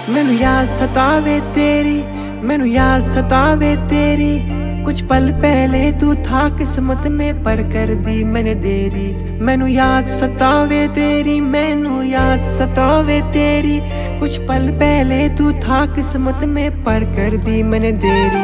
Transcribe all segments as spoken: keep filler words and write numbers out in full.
मैनू याद सतावे तेरी, मैनू याद सतावे तेरी। कुछ पल पहले तू था किस्मत में पर कर दी मैंने देरी। मैनू याद सतावे तेरी, मैनू याद सतावे तेरी। कुछ पल पहले तू था किस्मत में पर कर दी मैंने देरी।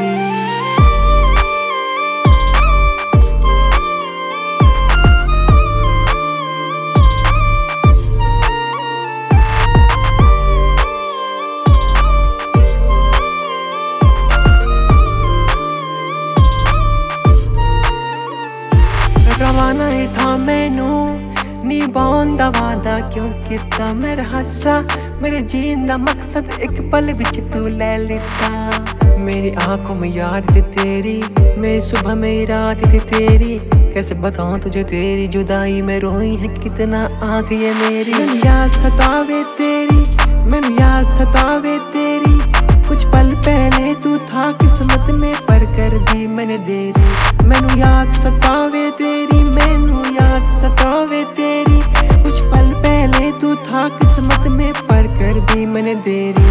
रवाना ही था मैनू निभाउण दा वादा, क्यों किता मेरा हासा मेरे जीन दा मकसद एक पल विच तू ले लिता। मेरी आंखों में याद थी तेरी, मेरी सुबह मेरी रात थी तेरी। कैसे बताऊं तुझे तेरी जुदाई में रोई है कितना आँख ये मेरी। मैनू याद सतावे तेरी, मैनू याद सतावे तेरी। कुछ पल पहले तू था किस्मत में पर कर दी मैंने देरी। मैनू याद सतावे तेरी, मैनू याद सतावे तेरी। कुछ पल पहले तू था किस्मत में पर कर दी मैंने देरी।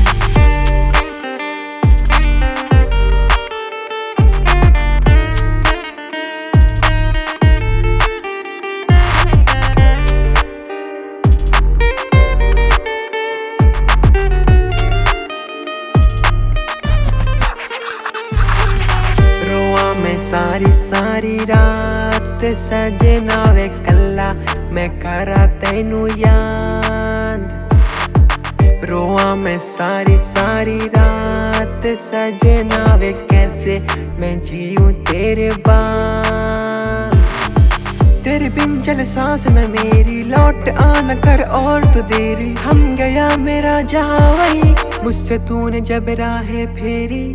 सारी सारी रात सजे नावे कल्ला मैं करा तैनू याद। रोआ मैं सारी सारी रात सजे नावे कैसे मैं जीऊं तेरे बाद। तेरे बिन चल सांस न मेरी, लौट आना कर और तू देरी। थम गया मेरा जहां वही मुझसे तूने जब राहें फेरी।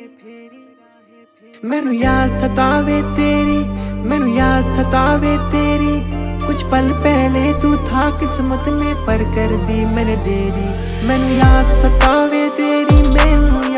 मैनू याद सतावे तेरी, मैनू याद सतावे तेरी। कुछ पल पहले तू था किस्मत में पर कर दी मैंने देरी। मैनू याद सतावे तेरी, मैनू